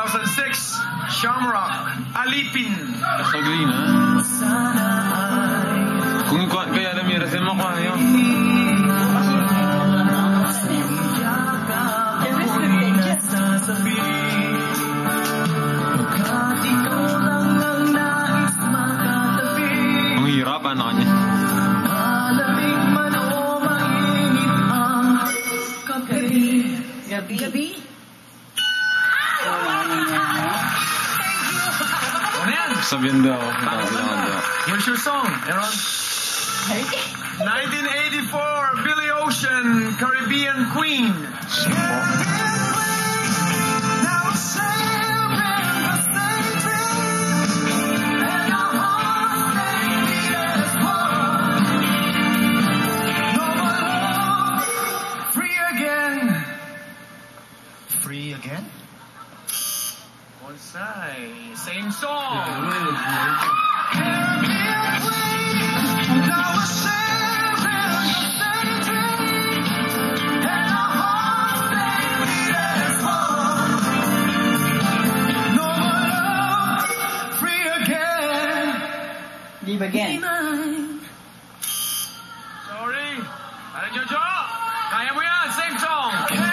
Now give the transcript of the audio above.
2006, Shamrock, Alipin. Saglina. Kung kaya alam yung resim mo ko, ayaw. Ang hirap, ano kanya? Gabi? Ano yan? Sabihin daw. Here's your song, Aaron. 1984, Billy Ocean, Caribbean Queen. Free again? Bonsai, same song. Leave again. Sorry. Ano, Jojo? Kaya mo yan, same song.